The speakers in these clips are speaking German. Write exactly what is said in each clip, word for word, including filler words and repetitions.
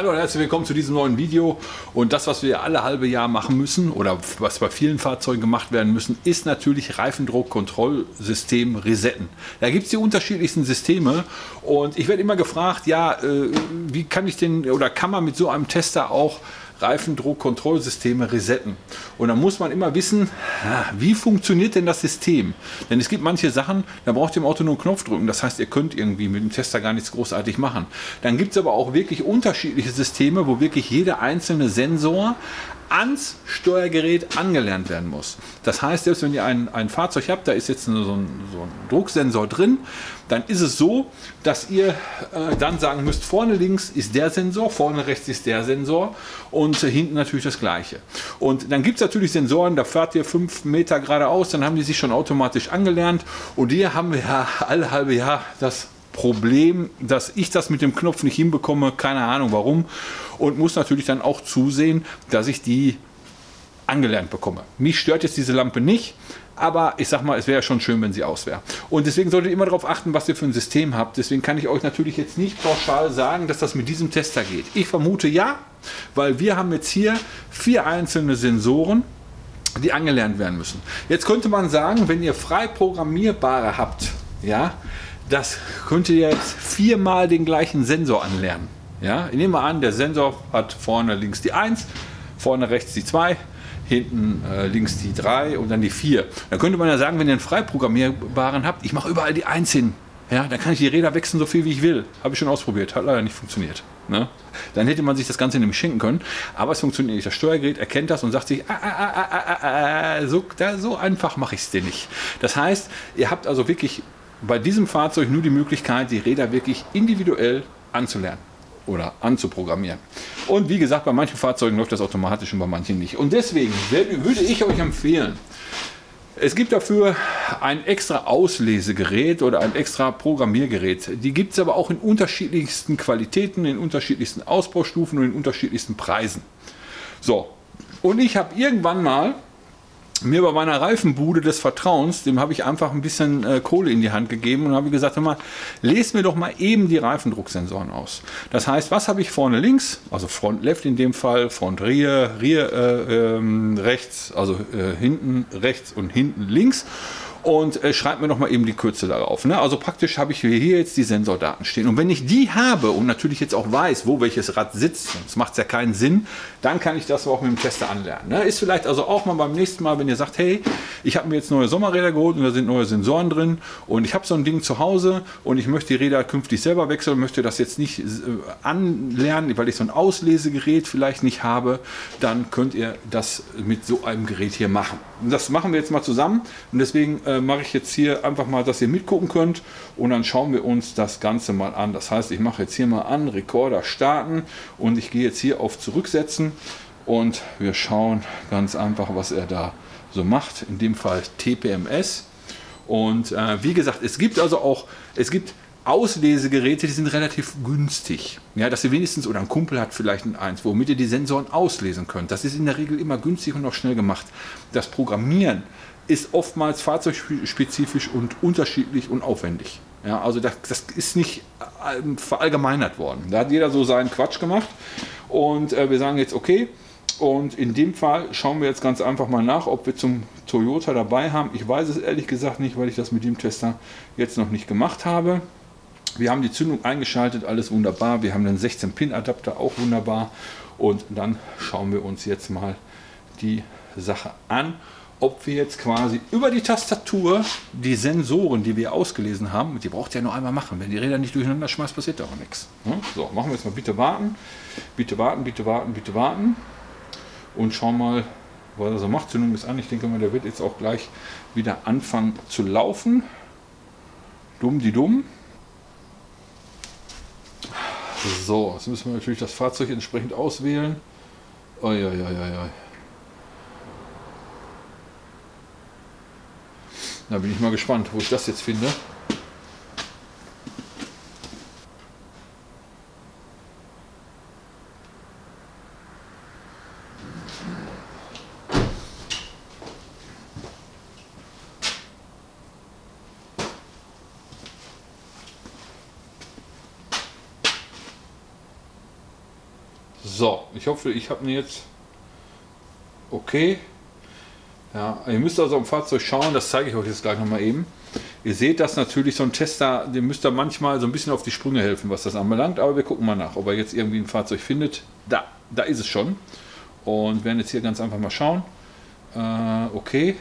Hallo und herzlich willkommen zu diesem neuen Video. Und das, was wir alle halbe Jahr machen müssen oder was bei vielen Fahrzeugen gemacht werden müssen, ist natürlich Reifendruckkontrollsystem resetten. Da gibt es die unterschiedlichsten Systeme und ich werde immer gefragt, ja, wie kann ich denn oder kann man mit so einem Tester auch Reifendruckkontrollsysteme resetten? Und da muss man immer wissen, wie funktioniert denn das System? Denn es gibt manche Sachen, da braucht ihr im Auto nur einen Knopf drücken. Das heißt, ihr könnt irgendwie mit dem Tester gar nichts großartig machen. Dann gibt es aber auch wirklich unterschiedliche Systeme, wo wirklich jeder einzelne Sensor ans Steuergerät angelernt werden muss. Das heißt, selbst wenn ihr ein, ein Fahrzeug habt, da ist jetzt so ein, so ein Drucksensor drin, dann ist es so, dass ihr äh, dann sagen müsst, vorne links ist der Sensor, vorne rechts ist der Sensor und äh, hinten natürlich das gleiche. Und dann gibt es natürlich Sensoren, da fahrt ihr fünf Meter geradeaus, dann haben die sich schon automatisch angelernt und hier haben wir ja alle halbe Jahr das Problem, dass ich das mit dem Knopf nicht hinbekomme, keine Ahnung warum, und muss natürlich dann auch zusehen, dass ich die angelernt bekomme. Mich stört jetzt diese Lampe nicht, aber ich sag mal, es wäre ja schon schön, wenn sie aus wäre. Und deswegen solltet ihr immer darauf achten, was ihr für ein System habt. Deswegen kann ich euch natürlich jetzt nicht pauschal sagen, dass das mit diesem Tester geht. Ich vermute ja, weil wir haben jetzt hier vier einzelne Sensoren, die angelernt werden müssen. Jetzt könnte man sagen, wenn ihr frei programmierbare habt, ja, das könnt ihr jetzt viermal den gleichen Sensor anlernen. Ja, ich nehme an, der Sensor hat vorne links die eins, vorne rechts die zwei, hinten äh, links die drei und dann die vier. Da könnte man ja sagen, wenn ihr einen frei programmierbaren habt, ich mache überall die eins hin. Ja, dann kann ich die Räder wechseln, so viel wie ich will. Habe ich schon ausprobiert, hat leider nicht funktioniert. Ne? Dann hätte man sich das Ganze nämlich schenken können, aber es funktioniert nicht. Das Steuergerät erkennt das und sagt sich, ah, ah, ah, ah, ah, ah, so, da, so einfach mache ich es dir nicht. Das heißt, ihr habt also wirklich bei diesem Fahrzeug nur die Möglichkeit, die Räder wirklich individuell anzulernen oder anzuprogrammieren. Und wie gesagt, bei manchen Fahrzeugen läuft das automatisch und bei manchen nicht. Und deswegen würde ich euch empfehlen, es gibt dafür ein extra Auslesegerät oder ein extra Programmiergerät. Die gibt es aber auch in unterschiedlichsten Qualitäten, in unterschiedlichsten Ausbaustufen und in unterschiedlichsten Preisen. So, und ich habe irgendwann mal mir bei meiner Reifenbude des Vertrauens, dem habe ich einfach ein bisschen äh, Kohle in die Hand gegeben und habe gesagt, hör mal, lest mir doch mal eben die Reifendrucksensoren aus. Das heißt, was habe ich vorne links, also Front Left in dem Fall, Front Rear, Rear äh, ähm, rechts, also äh, hinten rechts und hinten links. Und äh, schreibt mir noch mal eben die Kürzel darauf. Ne? Also praktisch habe ich hier jetzt die Sensordaten stehen. Und wenn ich die habe und natürlich jetzt auch weiß, wo welches Rad sitzt, sonst macht es ja keinen Sinn, dann kann ich das auch mit dem Tester anlernen. Ne? Ist vielleicht also auch mal beim nächsten Mal, wenn ihr sagt, hey, ich habe mir jetzt neue Sommerräder geholt und da sind neue Sensoren drin und ich habe so ein Ding zu Hause und ich möchte die Räder künftig selber wechseln, möchte das jetzt nicht äh, anlernen, weil ich so ein Auslesegerät vielleicht nicht habe, dann könnt ihr das mit so einem Gerät hier machen. Und das machen wir jetzt mal zusammen und deswegen äh, mache ich jetzt hier einfach mal, dass ihr mitgucken könnt und dann schauen wir uns das Ganze mal an. Das heißt, ich mache jetzt hier mal an, Rekorder starten und ich gehe jetzt hier auf Zurücksetzen und wir schauen ganz einfach, was er da so macht. In dem Fall T P M S und äh, wie gesagt, es gibt also auch, es gibt Auslesegeräte, die sind relativ günstig. Ja, dass ihr wenigstens, oder ein Kumpel hat vielleicht ein eins, womit ihr die Sensoren auslesen könnt. Das ist in der Regel immer günstig und auch schnell gemacht. Das Programmieren ist oftmals fahrzeugspezifisch und unterschiedlich und aufwendig. Ja, also das, das ist nicht verallgemeinert worden. Da hat jeder so seinen Quatsch gemacht und äh, wir sagen jetzt okay. Und in dem Fall schauen wir jetzt ganz einfach mal nach, ob wir zum Toyota dabei haben. Ich weiß es ehrlich gesagt nicht, weil ich das mit dem Tester jetzt noch nicht gemacht habe. Wir haben die Zündung eingeschaltet, alles wunderbar. Wir haben den sechzehn Pin Adapter, auch wunderbar. Und dann schauen wir uns jetzt mal die Sache an, ob wir jetzt quasi über die Tastatur die Sensoren, die wir ausgelesen haben, die braucht ihr ja nur einmal machen. Wenn die Räder nicht durcheinander schmeißt, passiert auch nichts. So, machen wir jetzt mal bitte warten. Bitte warten, bitte warten, bitte warten. Und schauen mal, was er so macht. Zündung ist an. Ich denke mal, der wird jetzt auch gleich wieder anfangen zu laufen. Dumm die dumm. So, jetzt müssen wir natürlich das Fahrzeug entsprechend auswählen. Oi, oi, oi, oi. Da bin ich mal gespannt, wo ich das jetzt finde. So, ich hoffe, ich habe mir jetzt okay. Ja, ihr müsst also am Fahrzeug schauen, das zeige ich euch jetzt gleich nochmal eben. Ihr seht, dass natürlich so ein Tester, dem müsst ihr manchmal so ein bisschen auf die Sprünge helfen, was das anbelangt, aber wir gucken mal nach, ob er jetzt irgendwie ein Fahrzeug findet. Da, da ist es schon. Und werden jetzt hier ganz einfach mal schauen. Äh, okay.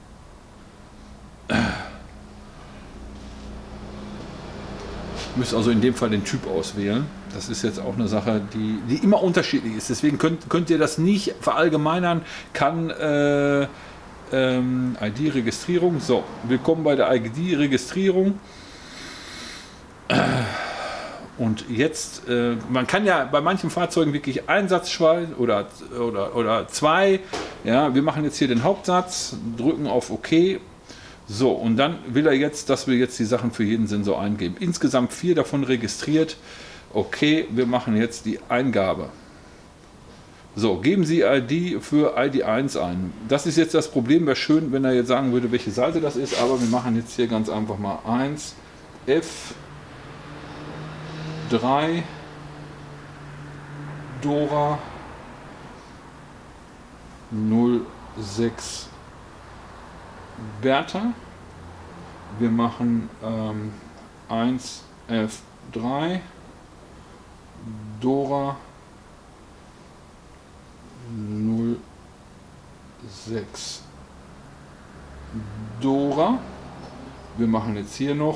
Müsst also in dem Fall den Typ auswählen. Das ist jetzt auch eine Sache, die, die immer unterschiedlich ist. Deswegen könnt, könnt ihr das nicht verallgemeinern. Kann äh, ähm, I D-Registrierung. So, willkommen bei der I D-Registrierung. Und jetzt, äh, man kann ja bei manchen Fahrzeugen wirklich einen Satz schweißen oder, oder, oder zwei. Ja, wir machen jetzt hier den Hauptsatz, drücken auf OK. So, und dann will er jetzt, dass wir jetzt die Sachen für jeden Sensor eingeben. Insgesamt vier davon registriert. Okay, wir machen jetzt die Eingabe. So, geben Sie I D für I D eins ein. Das ist jetzt das Problem. Wäre schön, wenn er jetzt sagen würde, welche Seite das ist, aber wir machen jetzt hier ganz einfach mal eins F drei Dora null sechs Bertha. Wir machen ähm, eins F drei Dora null sechs Dora. Wir machen jetzt hier noch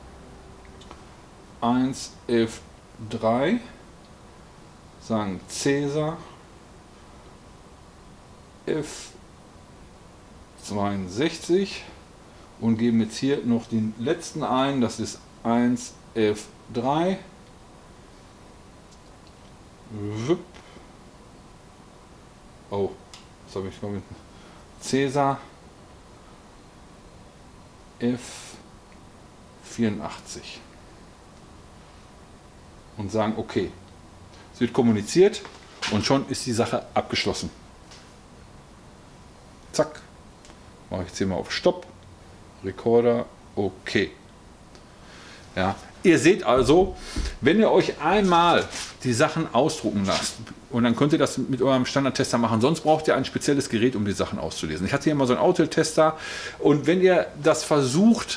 eins F drei, sagen Cäsar F zweiundsechzig und geben jetzt hier noch den letzten ein, das ist eins F drei. Oh, was habe ich damit? Cäsar F vierundachtzig. Und sagen okay. Es wird kommuniziert und schon ist die Sache abgeschlossen. Zack. Mache ich jetzt hier mal auf Stopp. Recorder, okay. Ja, ihr seht also, wenn ihr euch einmal die Sachen ausdrucken lasst, und dann könnt ihr das mit eurem Standardtester machen, sonst braucht ihr ein spezielles Gerät, um die Sachen auszulesen. Ich hatte hier mal so einen Auto-Tester und wenn ihr das versucht,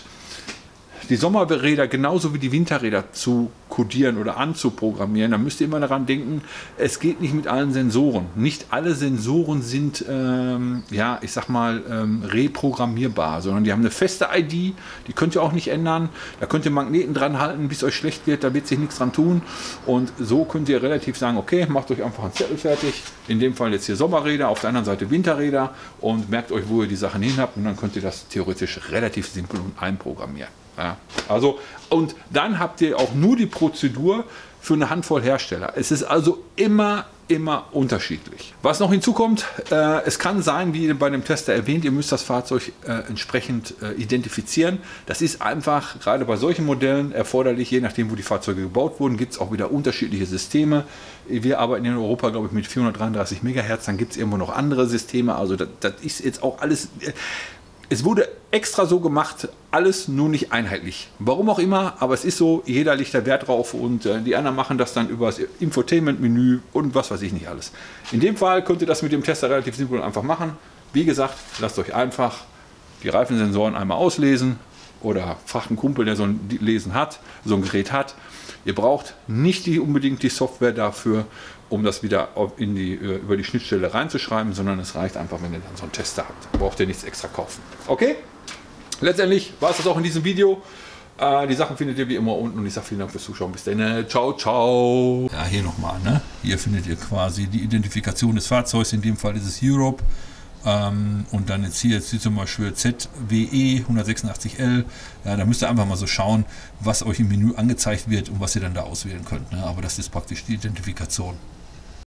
die Sommerräder genauso wie die Winterräder zu kodieren oder anzuprogrammieren, dann müsst ihr immer daran denken, es geht nicht mit allen Sensoren. Nicht alle Sensoren sind, ähm, ja, ich sag mal, ähm, reprogrammierbar, sondern die haben eine feste I D, die könnt ihr auch nicht ändern. Da könnt ihr Magneten dran halten, bis euch schlecht wird, da wird sich nichts dran tun. Und so könnt ihr relativ sagen, okay, macht euch einfach einen Zettel fertig. In dem Fall jetzt hier Sommerräder, auf der anderen Seite Winterräder und merkt euch, wo ihr die Sachen hin habt und dann könnt ihr das theoretisch relativ simpel und einprogrammieren. Ja, also, und dann habt ihr auch nur die Prozedur für eine Handvoll Hersteller. Es ist also immer, immer unterschiedlich. Was noch hinzukommt, äh, es kann sein, wie bei dem Tester erwähnt, ihr müsst das Fahrzeug äh, entsprechend äh, identifizieren. Das ist einfach, gerade bei solchen Modellen, erforderlich, je nachdem, wo die Fahrzeuge gebaut wurden, gibt es auch wieder unterschiedliche Systeme. Wir arbeiten in Europa, glaube ich, mit vierhundertdreiunddreißig Megahertz, dann gibt es irgendwo noch andere Systeme. Also das, das ist jetzt auch alles... Äh, Es wurde extra so gemacht, alles nur nicht einheitlich. Warum auch immer, aber es ist so, jeder legt da Wert drauf und äh, die anderen machen das dann über das Infotainment-Menü und was weiß ich nicht alles. In dem Fall könnt ihr das mit dem Tester relativ simpel und einfach machen. Wie gesagt, lasst euch einfach die Reifensensoren einmal auslesen oder fragt einen Kumpel, der so ein Lesen hat, so ein Gerät hat. Ihr braucht nicht die, unbedingt die Software dafür, um das wieder in die, über die Schnittstelle reinzuschreiben, sondern es reicht einfach, wenn ihr dann so einen Tester habt. Da braucht ihr nichts extra kaufen. Okay? Letztendlich war es das auch in diesem Video. Äh, die Sachen findet ihr wie immer unten und ich sage vielen Dank fürs Zuschauen. Bis dann. Ciao, ciao. Ja, hier nochmal. Ne? Hier findet ihr quasi die Identifikation des Fahrzeugs. In dem Fall ist es Europe. Ähm, und dann jetzt hier, jetzt hier zum Beispiel Z W E hundertsechsundachtzig L. Ja, da müsst ihr einfach mal so schauen, was euch im Menü angezeigt wird und was ihr dann da auswählen könnt. Ne? Aber das ist praktisch die Identifikation.